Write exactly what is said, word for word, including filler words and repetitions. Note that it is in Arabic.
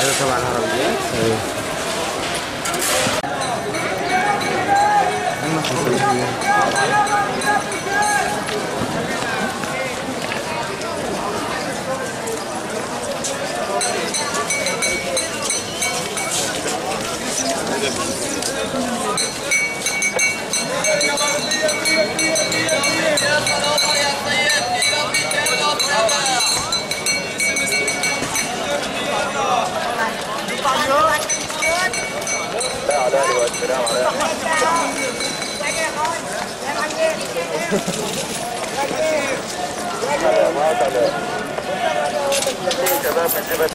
هذا تبع العربيات. ايوه. اما خمسة شباب من جبل